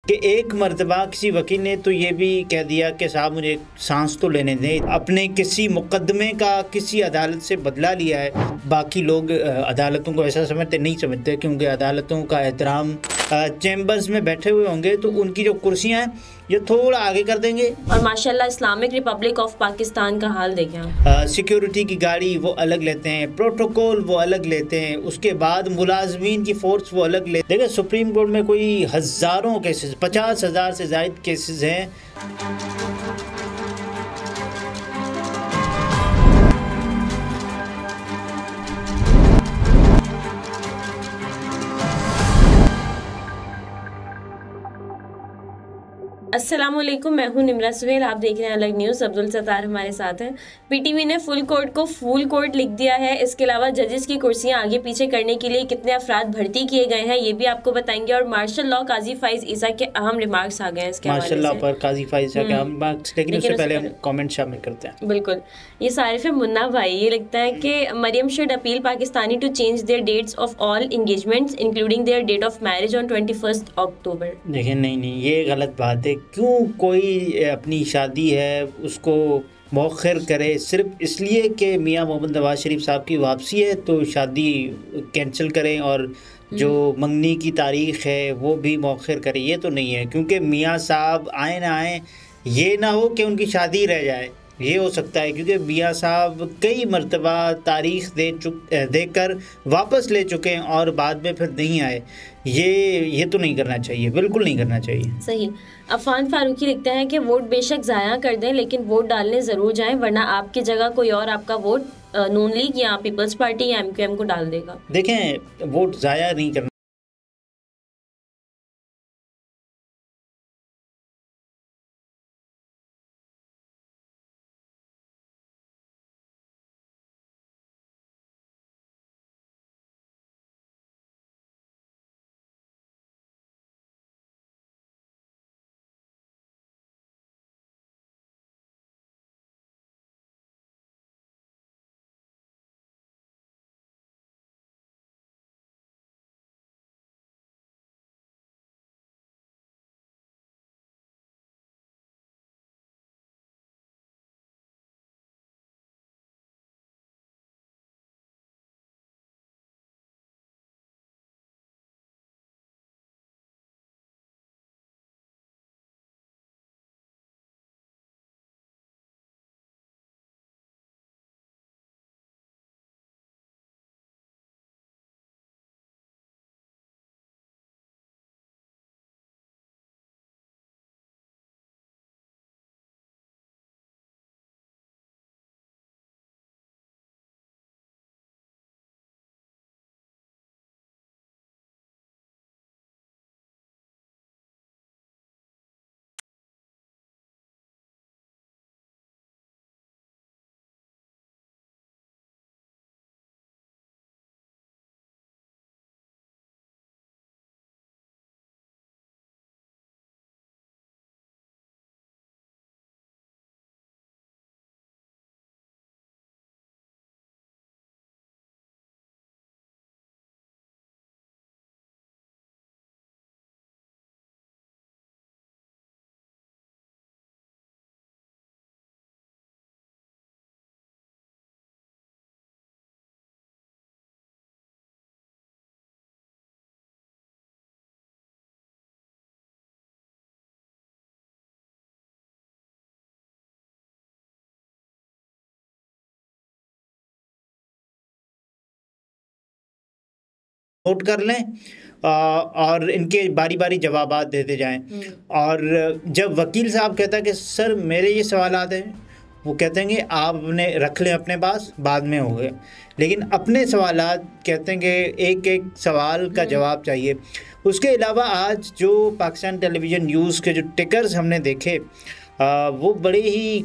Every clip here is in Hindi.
कि एक मर्तबा किसी वकील ने तो ये भी कह दिया कि साहब मुझे सांस तो लेने दें, अपने किसी मुकदमे का किसी अदालत से बदला लिया है। बाकी लोग अदालतों को ऐसा समझते नहीं समझते, क्योंकि अदालतों का एहतराम चैम्बर्स में बैठे हुए होंगे तो उनकी जो कुर्सियां हैं ये थोड़ा आगे कर देंगे। और माशाल्लाह इस्लामिक रिपब्लिक ऑफ पाकिस्तान का हाल देखें, सिक्योरिटी की गाड़ी वो अलग लेते हैं, प्रोटोकॉल वो अलग लेते हैं, उसके बाद मुलाजमीन की फोर्स वो अलग लेते हैं। देखिए सुप्रीम कोर्ट में कोई हज़ारों केसेस, 50,000 से ज़ायद केसेस हैं। अस्सलामुअलैकुम, मैं हूं निमरा सुहेल, आप देख रहे हैं अलग न्यूज़। अब्दुल सत्तार हमारे साथ हैं। पीटीवी ने फुल कोर्ट को फुल कोर्ट लिख दिया है। इसके अलावा जजेस की कुर्सियां आगे पीछे करने के लिए कितने अफराद भर्ती किए गए हैं ये भी आपको बताएंगे। और मार्शल लॉ काजी फाइज ईसा के अहम रिमार्क्स आ गए हैं इसके मार्शल लॉ पर काजी फाइज ईसा के अहम रिमार्क्स, लेकिन उससे पहले हम कमेंट शामिल करते हैं। बिल्कुल, ये सारिफ मुन्ना भाई, ये लिखता है कि Maryam should appeal Pakistani to change their dates of all engagements including their date of marriage on 21 October. देखिए नहीं, ये गलत बात है। क्यों कोई अपनी शादी है उसको मौखर करे सिर्फ इसलिए कि मियाँ मोहम्मद नवाज शरीफ साहब की वापसी है तो शादी कैंसिल करें और जो मंगनी की तारीख़ है वो भी मौखर करें? ये तो नहीं है, क्योंकि मियाँ साहब आए ना आए, ये ना हो कि उनकी शादी रह जाए। ये हो सकता है क्योंकि मियाँ साहब कई मरतबा तारीख़ देकर वापस ले चुके हैं और बाद में फिर नहीं आए। ये तो नहीं करना चाहिए, बिल्कुल नहीं करना चाहिए। सही। अफान फारूकी लिखते हैं कि वोट बेशक ज़ाया कर दें लेकिन वोट डालने ज़रूर जाएं, वरना आपकी जगह कोई और आपका वोट नून लीग या पीपल्स पार्टी या MQM को डाल देगा। देखें, वोट ज़ाया नहीं करना। नोट कर लें और इनके बारी बारी जवाबात देते जाएं। और जब वकील साहब कहता है कि सर मेरे ये सवालात हैं, वो कहते हैं कि आपने रख लें अपने पास, बाद में हो गए। लेकिन अपने सवालात कहते हैं कि एक एक सवाल का जवाब चाहिए। उसके अलावा आज जो पाकिस्तान टेलीविज़न न्यूज़ के जो टिकर्स हमने देखे वो बड़े ही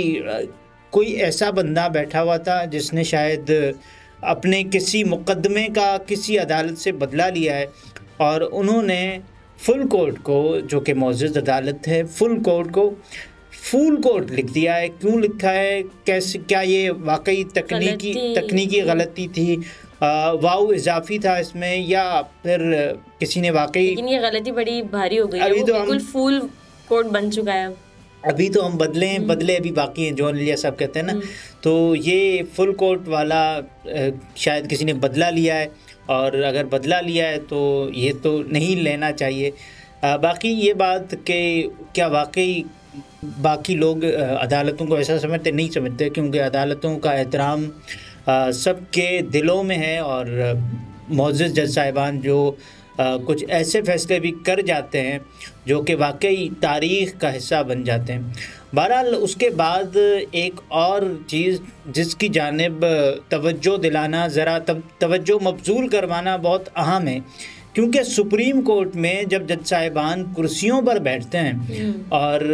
कोई ऐसा बंदा बैठा हुआ था जिसने शायद अपने किसी मुकदमे का किसी अदालत से बदला लिया है और उन्होंने फुल कोर्ट को, जो कि मौजूद अदालत है, फुल कोर्ट को फुल कोर्ट लिख दिया है। क्यों लिखा है, कैसे, क्या ये वाकई तकनीकी गलती थी वाव इजाफी था इसमें, या फिर किसी ने वाकई। लेकिन ये गलती बड़ी भारी हो गई है, अभी वो तो बिल्कुल फुल कोर्ट बन चुका है। अभी तो हम बदले अभी बाकी हैं, जॉन लिया साहब कहते हैं ना, तो ये फुल कोर्ट वाला शायद किसी ने बदला लिया है, और अगर बदला लिया है तो ये तो नहीं लेना चाहिए। बाकी ये बात कि क्या वाकई बाकी लोग अदालतों को ऐसा समझते नहीं समझते, क्योंकि अदालतों का एहतराम सबके दिलों में है, और मुअज़्ज़ज़ जज साहिबान जो कुछ ऐसे फैसले भी कर जाते हैं जो कि वाकई तारीख़ का हिस्सा बन जाते हैं। बहरहाल उसके बाद एक और चीज़ जिसकी जानिब तवज्जो दिलाना, ज़रा तवज्जो मबज़ूल करवाना बहुत अहम है, क्योंकि सुप्रीम कोर्ट में जब जज साहिबान कुर्सियों पर बैठते हैं, और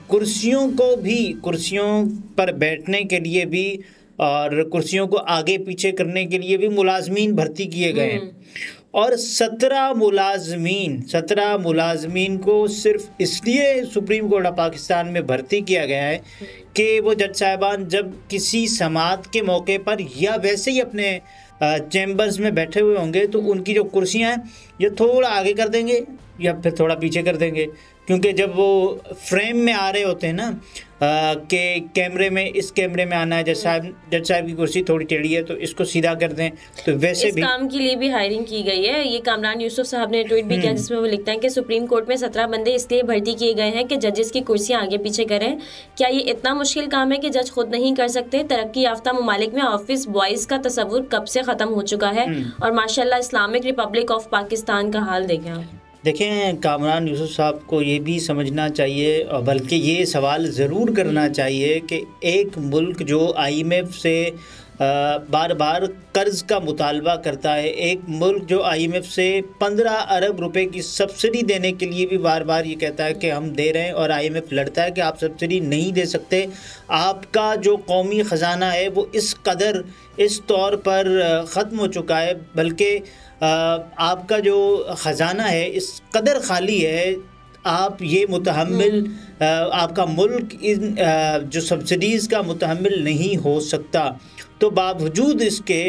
कुर्सियों पर बैठने के लिए भी और कुर्सियों को आगे पीछे करने के लिए भी मुलाजमीन भर्ती किए गए हैं, और 17 मुलाजमीन को सिर्फ इसलिए सुप्रीम कोर्ट ऑफ पाकिस्तान में भर्ती किया गया है कि वो जज साहिबान जब किसी समाअत के मौके पर या वैसे ही अपने चैम्बर्स में बैठे हुए होंगे तो उनकी जो कुर्सियां हैं ये थोड़ा आगे कर देंगे या फिर थोड़ा पीछे कर देंगे, क्योंकि जब वो फ्रेम में आ रहे होते हैं ना कि इस कैमरे में आना है, जज साहब की कुर्सी थोड़ी टेढ़ी है तो इसको सीधा कर दें, तो वैसे इस काम के लिए भी हायरिंग की गई है। ये कामरान यूसुफ साहब ने ट्वीट भी किया जिसमें वो लिखते हैं कि सुप्रीम कोर्ट में 17 बंदे इसलिए भर्ती किए गए हैं कि जजेस की कुर्सियां आगे पीछे करें। क्या ये इतना मुश्किल काम है कि जज खुद नहीं कर सकते? तरक्की याफ्ता ममालिक में ऑफिस बॉयज़ का तस्वुर कब से ख़त्म हो चुका है, और माशाल्लाह इस्लामिक रिपब्लिक ऑफ पाकिस्तान का हाल देखें आप। देखें, कामरान यूसुफ साहब को ये भी समझना चाहिए, और बल्कि ये सवाल ज़रूर करना चाहिए कि एक मुल्क जो IMF से बार बार कर्ज़ का मुतालबा करता है, एक मुल्क जो IMF से 15 अरब रुपए की सब्सिडी देने के लिए भी बार बार ये कहता है कि हम दे रहे हैं, और IMF लड़ता है कि आप सब्सिडी नहीं दे सकते, आपका जो कौमी ख़जाना है वो इस तौर पर ख़त्म हो चुका है, बल्कि आपका जो ख़जाना है इस कदर खाली है, आप ये मुतहम्मिल आपका मुल्क इन जो सब्सिडीज़ का मुतहम्मिल नहीं हो सकता। तो बावजूद इसके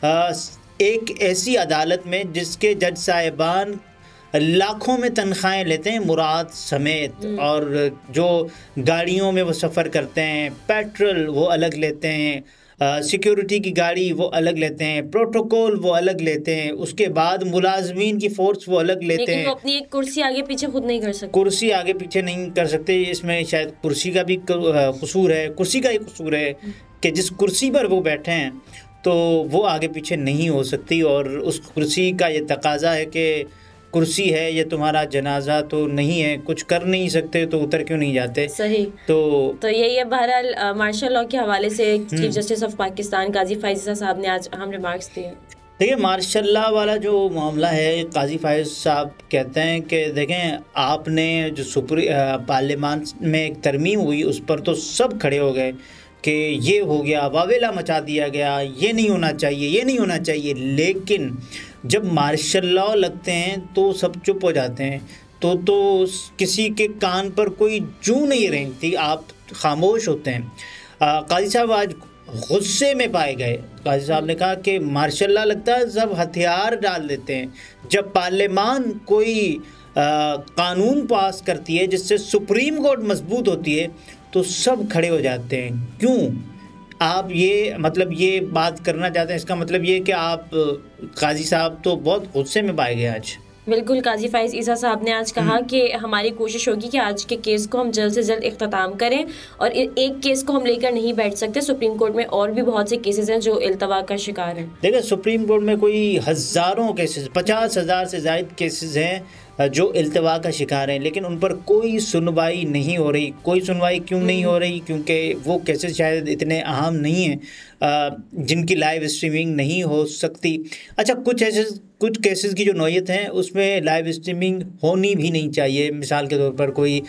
एक ऐसी अदालत में जिसके जज साहिबान लाखों में तनख्वाहें लेते हैं मुराद समेत, और जो गाड़ियों में वो सफ़र करते हैं, पेट्रोल वो अलग लेते हैं, सिक्योरिटी की गाड़ी वो अलग लेते हैं, प्रोटोकॉल वो अलग लेते हैं, उसके बाद मुलाजमीन की फोर्स वो अलग लेते हैं, वो अपनी एक कुर्सी आगे पीछे खुद नहीं कर सकते, कुर्सी आगे पीछे नहीं कर सकते। इसमें शायद कुर्सी का भी कसूर है, कुर्सी का ही कसूर है कि जिस कुर्सी पर वो बैठे हैं तो वो आगे पीछे नहीं हो सकती, और उस कुर्सी का ये तकाजा है कि कुर्सी है ये तुम्हारा जनाजा तो नहीं है, कुछ कर नहीं सकते तो उतर क्यों नहीं जाते। सही। तो यही है। बहरहाल मार्शल लॉ के हवाले से chief justice of Pakistan Qazi Faez साहब ने आज अहम रिमार्क्स दिए। देखिए, मार्शल लॉ वाला जो मामला है, काजी फाइज साहब कहते हैं कि देखें, आपने जो पार्लियामान में एक तरमीम हुई उस पर तो सब खड़े हो गए कि ये हो गया, वावेला मचा दिया गया, ये नहीं होना चाहिए, लेकिन जब मार्शल लॉ लगते हैं तो सब चुप हो जाते हैं, तो किसी के कान पर कोई जू नहीं रेंगती, आप खामोश होते हैं। काजी साहब आज गुस्से में पाए गए। काजी साहब ने कहा कि मार्शल लॉ लगता है सब हथियार डाल देते हैं, जब पार्लियामान कोई कानून पास करती है जिससे सुप्रीम कोर्ट मजबूत होती है तो सब खड़े हो जाते हैं। क्यों? आप ये बात करना चाहते हैं, इसका मतलब ये कि आप काजी साहब तो बहुत गुस्से में पाए गए आज। बिल्कुल, काजी फाइज ईसा साहब ने आज कहा कि हमारी कोशिश होगी कि आज के केस को हम जल्द से जल्द इख्तिताम करें, और एक केस को हम लेकर नहीं बैठ सकते। सुप्रीम कोर्ट में और भी बहुत से केसेस हैं जो इल्तवा का शिकार हैं। देखिए, सुप्रीम कोर्ट में कोई हज़ारों केसेस, 50,000 से ज़ायद केसेस हैं जो इल्तवा का शिकार हैं, लेकिन उन पर कोई सुनवाई नहीं हो रही। कोई सुनवाई क्यों नहीं हो रही? क्योंकि वो केसेस शायद इतने अहम नहीं हैं जिनकी लाइव स्ट्रीमिंग नहीं हो सकती। अच्छा, कुछ केसेस की जो नौयत हैं उसमें लाइव स्ट्रीमिंग होनी भी नहीं चाहिए। मिसाल के तौर पर कोई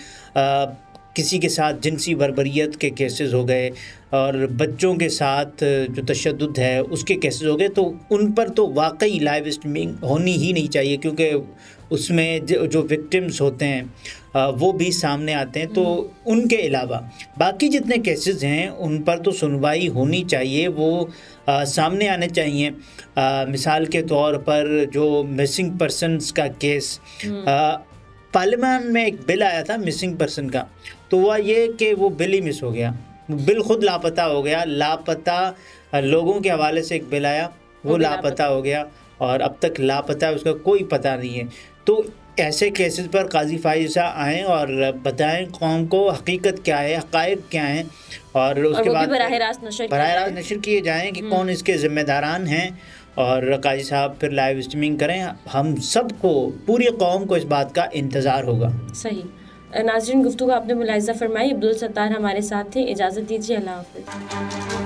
किसी के साथ जिनसी बर्बरियत के केसेस हो गए, और बच्चों के साथ जो तशद्दुद है उसके केसेस हो गए, तो उन पर तो वाकई लाइव स्ट्रीमिंग होनी ही नहीं चाहिए, क्योंकि उसमें जो विक्टिम्स होते हैं वो भी सामने आते हैं। तो उनके अलावा बाकी जितने केसेस हैं उन पर तो सुनवाई होनी चाहिए, वो सामने आने चाहिए। मिसाल के तौर पर जो मिसिंग पर्सनस का केस, पार्लियामेंट में एक बिल आया था मिसिंग पर्सन का, तो हुआ ये कि वो बिल ही मिस हो गया, बिल खुद लापता हो गया। लापता लोगों के हवाले से एक बिल आया, वो लापता हो गया और अब तक लापता है, उसका कोई पता नहीं है। तो ऐसे केसेस पर काजी फाइज साहब आएँ और बताएं कौम को हकीकत क्या है, हक़ाइक़ क्या हैं, और उसके बाद बराह रास्त नशर किए जाएँ कि कौन इसके ज़िम्मेदारान हैं। और काजी साहब फिर लाइव स्ट्रीमिंग करें, हम सबको, पूरी कौम को इस बात का इंतज़ार होगा। सही। नाज़रीन, गुफ्तगू आपने मुलाहिज़ा फरमाई। अब्दुल सत्तार हमारे साथ थे। इजाज़त दीजिए, अल्लाह हाफ़िज़।